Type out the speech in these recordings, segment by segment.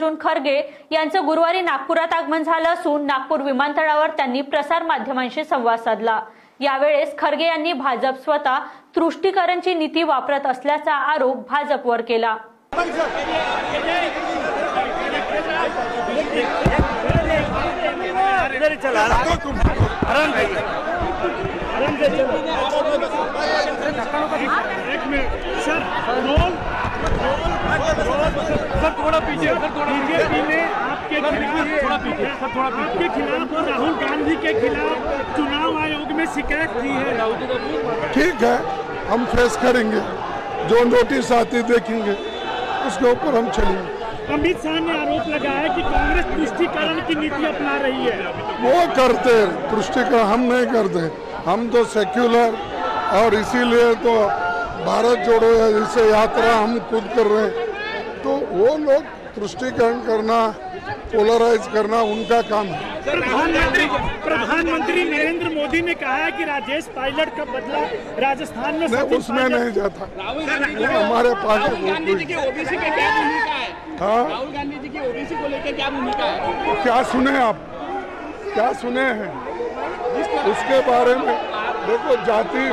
मल्लिकार्जुन खरगे यांचं गुरुवारी नागपुरात आगमन झालं असून नागपूर विमानतळावर त्यांनी प्रसार माध्यमांशी संवाद साधला। यावेळेस खरगे यांनी भाजप स्वतः तुष्टीकरणची नीती वापरत असल्याचा आरोप भाजपवर केला। थोड़ा पीछे बीजेपी ने आपके खिलाफ और राहुल गांधी के खिलाफ चुनाव आयोग में शिकायत की है। ठीक है, हम फेस करेंगे, जो नोटिस आती देखेंगे उसके ऊपर हम चलेंगे। अमित शाह ने आरोप लगाया कि कांग्रेस तुष्टीकरण की नीति अपना रही है। वो करते तुष्टीकरण, हम नहीं करते। हम तो सेक्युलर, और इसीलिए तो भारत जोड़ो जैसे यात्रा हम खुद कर रहे हैं। तो वो लोग तुष्टीकरण करना, पोलराइज करना उनका काम है। प्रधानमंत्री नरेंद्र मोदी ने कहा है कि राजेश पायलट का बदला राजस्थान में नहीं, उसमें नहीं जाता। हमारे पास राहुल गांधी जी की ओबीसी पे क्या भूमिका है? हाँ, राहुल गांधी जी की ओबीसी को लेकर क्या भूमिका है? क्या सुने आप, क्या सुने हैं उसके बारे में? देखो, जाति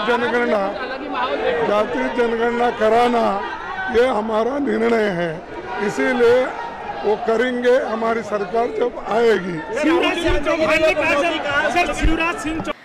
जनगणना कराना ये हमारा निर्णय है, इसीलिए वो करेंगे हमारी सरकार जब आएगी। शिवराज सिंह चौहान ने कहा, सर शिवराज सिंह